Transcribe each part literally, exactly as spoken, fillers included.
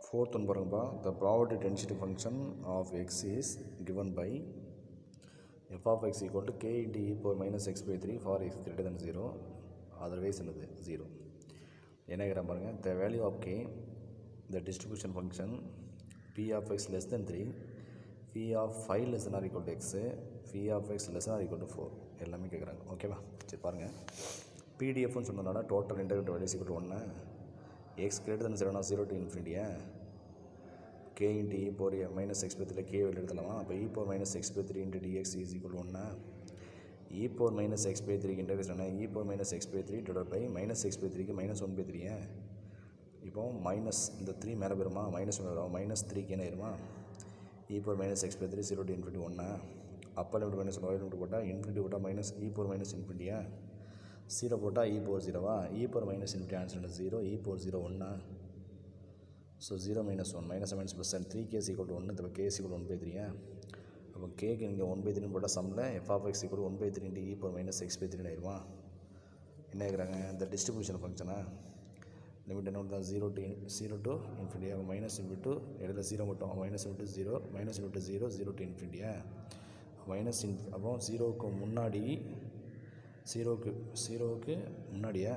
Fourth one பாருங்கப்பா, the probability density function of x is given by f of x equal to k into e power minus x by three for x greater than zero, otherwise என்னது zero. என்ன பாருங்க, the value of k, the distribution function p of x less than three, p of five less than or equal to x, p of x less than or equal to four எல்லாமே கேட்குறாங்க. ஓகேவா? சரி பாருங்கள், பிடிஎஃப்னு சொன்னதுனால total integral values equal to ஒன்று, x greater than zero zero to infinity, k into e power minus x by three k வெளியே எடுத்துலாமா? அப்போ e power minus x by three into dx is equal to ஒன்று, e power minus x by three integration e power minus x by three divided by minus x by three க்கு minus one by three. இப்போ minus இந்த three மேலே போயிருமா, minus ஒன்று வரும், minus த்ரீக்கு என்ன ஆயிருமா, e power minus x by three zero to infinity ஒன்று, upper limit minus lower limit போட்டால் இன்ஃபினிட்டி போட்டால் மைனஸ் e power minus இன்ஃபினிட்டியா, ஜீரோ போட்டால் e power ஜீரோவா, e power minus infinity answer zero, e power zero ஒன்று, so zero minus one minus minus plus and three case equal to ஒன்று, இப்போ case equal one by three. அப்போ கேக்கு நீங்கள் one by த்ரீன்னு போட்டால் சம்மில் F of X equal one by three into E power minus X by த்ரீன்னு ஆயிடுமா. என்ன ஆகிறாங்க, இந்த டிஸ்ட்ரிபியூஷன் ஃபங்க்ஷனா லிமிட் என்ன தான் zero to zero to infinity, அப்போ மைனஸ் இன்ட்டு இடையில ஜீரோ மட்டும், minus into zero, minus into zero zero to இன்ஃபினிட்டியா, மைனஸ் இன் அப்போ ஜீரோவுக்கு முன்னாடி ஜீரோவுக்கு ஜீரோவுக்கு முன்னாடியா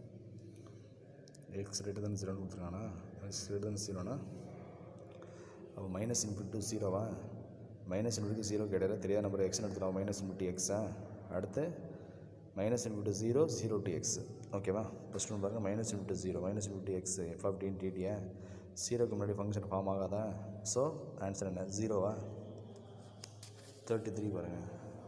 எக்ஸ் கிரேட்டர் தான் ஜீரோன்னு கொடுத்துருக்கானா, எக்ஸ் கிரேட்டர் தான் ஜீரோனா, அப்போ மைனஸ் இன்ஃபினிட்டி ஜீரோவா, மைனஸ் இன்ஃபினிட்டி ஜீரோ கிடையாது, தெரியாத நம்பர் எக்ஸ்னு எடுத்துக்கலாம், மைனஸ் இன்ஃபினிட்டி எக்ஸா, அடுத்து minus infinity zero zero to X. ஓகேவா? ஃபஸ்ட் ஒன்று பாருங்கள், minus infinity zero minus infinity X F of T டிடியா, ஜீரோக்கு முன்னாடி ஃபங்க்ஷன் ஃபார்ம் ஆகாதா, ஸோ ஆன்சர் என்ன ஜீரோவா. தேர்ட்டி த்ரீ பாருங்கள்,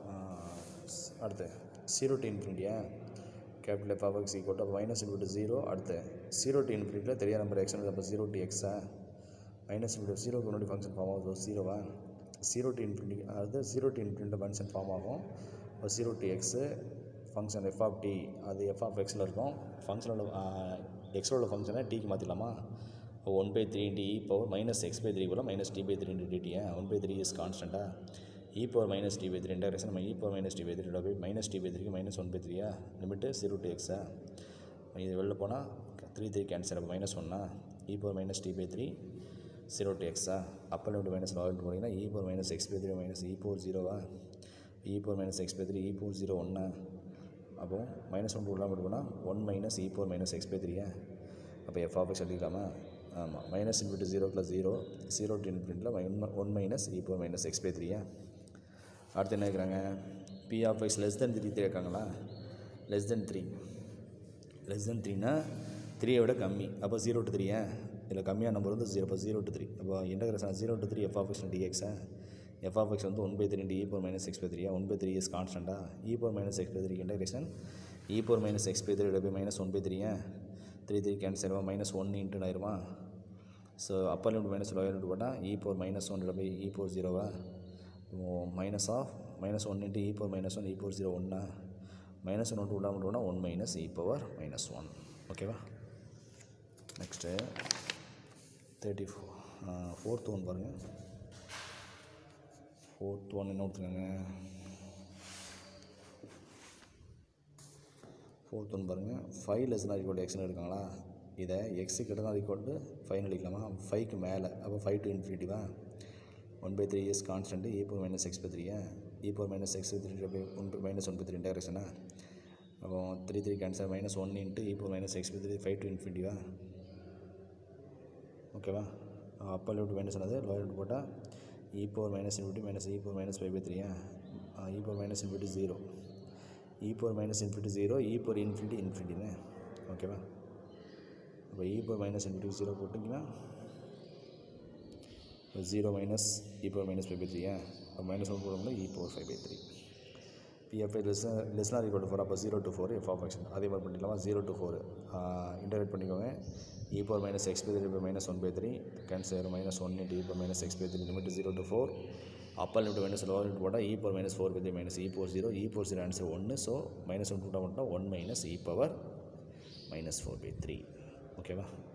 அடுத்து ஜீரோ டு இன்ஃபினிட்டியா, capital F of X equal to minus infinity zero, அடுத்து ஜீரோ டு இன்ஃபினிட்டியில் தெரியாத நம்பர் எக்ஸ், அப்போ ஜீரோ டு எக்ஸா, மைனஸ் இன்ஃபினிட்டி ஜீரோக்கு முன்னாடி ஃபங்க்ஷன் ஃபார்ம் ஆகும், ஜீரோவா, ஜீரோ டு இன்ஃபினிட்டி அதாவது zero to infinity function form ஆகும், இப்போ zero to X function F of T அது எஃப் ஆஃப் எக்ஸில் இருக்கும், ஃபங்க்ஷனோட எக்ஸோட ஃபங்க்ஷனை டிக்கு மாற்றிடலாமா, இப்போ one by three into E power minus X by three போல் minus T by three into டிடியா, ஒன் பை த்ரீ இஸ் கான்ஸ்டண்ட்டாக, e power minus t by three integration நம்ம e power minus t by three by minus t by three க்கு minus one by three ஆ, limit zero to x ஆ, இது வெளில போனால் three three cancel, அப்போ minus ஒன்னா, e power minus t by three zero to x ஆ, அப்போ லிமிட்டு மைனஸ் லோவர் போனீங்கன்னா e power minus x by three minus e power ஜீரோவா, e power minus x by three e power zero ஒன்னா, அப்போது minus one உள்ளாமல் போனால் one minus e power minus x by three ஆ, அப்போ எஃப் of எக்ஸ் எழுதிக்கலாமா, ஆமாம், minus infinity zero plus zero zero to இன்ஃபினிட்டியில் one minus e power minus x by three ஆ. அடுத்து என்ன இருக்கிறாங்க, P of X less than three three இருக்காங்களா, less than three less than த்ரீனா த்ரீயை விட கம்மி, அப்போ ஜீரோ டு த்ரீயா, இதில் கம்மியான நம்பர் வந்து ஜீரோ, அப்போ ஜீரோ டு த்ரீ, அப்போ integration zero to three F of X டிஎக்ஸா, எஃப் ஆஃப் எக்ஸ் வந்து one by three into E power minus X by த்ரீயா, ஒன் பை த்ரீ இஸ் கான்ஸ்டண்டா, E power minus X by three integration E power minus X by three by minus one by த்ரீயா, three three cancel ஆயிடுவா, minus one into ஆயிடுமா, so upper limit minus lower limit போட்டால் E power minus one by E power ஜீரோவா, minus of minus one into E power minus one E power zero ஒன்னா, minus one ஒன்று விடாமல் போனால் one minus E power minus one. ஓகேவா? Next thirty four fourth one பாருங்கள், fourth one என்ன கொடுத்துருக்காங்க, fourth one பாருங்கள், ஃபைவ் லெஸ் தான் ஈக்குவல் டு எக்ஸ்னு இருக்காங்களா, இதை எக்ஸு கிட்ட தான் ஈக்குவல் டு ஃபைவ் அடிக்கலாமா, ஃபைவ்க்கு மேலே, அப்போ ஃபைவ் டு இன்ஃபினிட்டிவா, one by three years constant e power minus x by three e power minus x by three by one minus one by three இன்டகிரேஷனா, அப்போ three three cancel minus one into e power minus x by three five to இன்ஃபினிட்டிவா. ஓகேவா? அப்போ limit minus ஆனது lower limit போட்டால் e power minus infinity minus e power minus five by three e power minus infinity zero, e power minus infinity zero, e power infinity இன்ஃபினிட்டின்னு. ஓகேவா? அப்போ e power minus infinity zero போட்டிங்கன்னா zero minus E power minus five by த்ரீயா, minus one போடும்போது E power five by three, P F I less less not equal to four, அப்போ zero to four F of X, அதே மாதிரி பண்ணிக்கலாமா, zero to four integrate பண்ணிக்கோங்க, E power minus X by three by minus one by three cancel minus one into E power minus X by three limit zero to four, upper limit minus lower limit போட்டால் E power minus four by three minus E power zero, E power zero answer ஒன்று, so minus one போட்டால் மட்டும் one minus E power minus four by three. ஓகேவா?